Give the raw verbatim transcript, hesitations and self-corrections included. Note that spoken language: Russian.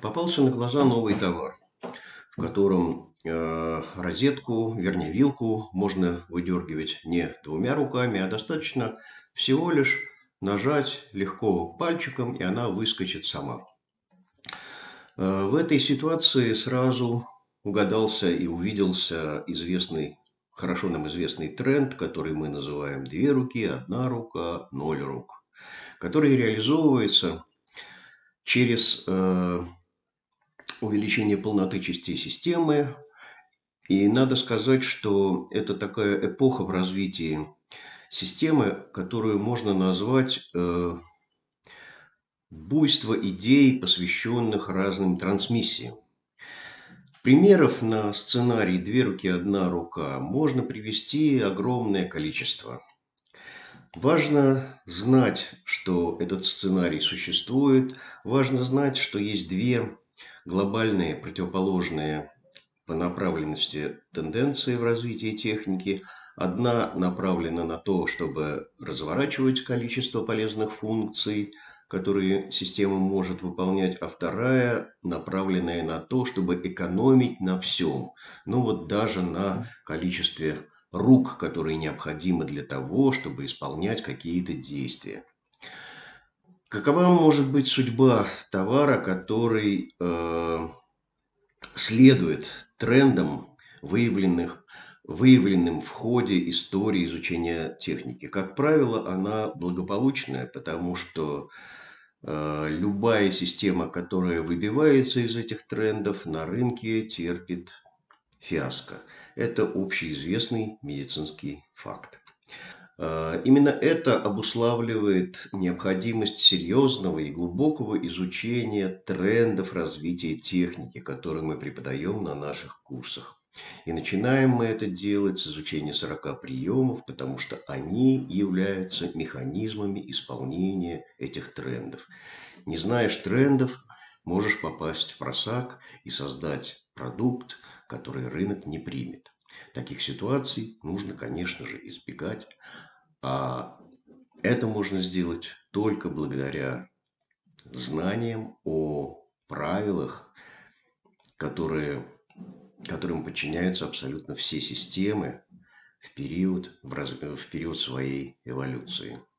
попался на глаза новый товар, в котором э, розетку, вернее вилку можно выдергивать не двумя руками, а достаточно всего лишь нажать легко пальчиком, и она выскочит сама. Э, в этой ситуации сразу угадался и увиделся известный, хорошо нам известный тренд, который мы называем «две руки, одна рука, ноль рук», который реализовывается через э, увеличение полноты частей системы. И надо сказать, что это такая эпоха в развитии системы, которую можно назвать э, буйство идей, посвященных разным трансмиссиям. Примеров на сценарий «две руки, одна рука» можно привести огромное количество. Важно знать, что этот сценарий существует. Важно знать, что есть две глобальные противоположные по направленности тенденции в развитии техники. Одна направлена на то, чтобы разворачивать количество полезных функций, которые система может выполнять, а вторая направленная на то, чтобы экономить на всем. Ну вот даже на количестве рук, которые необходимы для того, чтобы исполнять какие-то действия. Какова может быть судьба товара, который э, следует трендам, выявленных, выявленным в ходе истории изучения техники? Как правило, она благополучная, потому что э, любая система, которая выбивается из этих трендов, на рынке терпит фиаско. Это общеизвестный медицинский факт. Именно это обуславливает необходимость серьезного и глубокого изучения трендов развития техники, которые мы преподаем на наших курсах. И начинаем мы это делать с изучения сорока приемов, потому что они являются механизмами исполнения этих трендов. Не знаешь трендов, можешь попасть в просак и создать продукт, который рынок не примет. Таких ситуаций нужно, конечно же, избегать. А это можно сделать только благодаря знаниям о правилах, которые, которым подчиняются абсолютно все системы в период, в, раз, в период своей эволюции.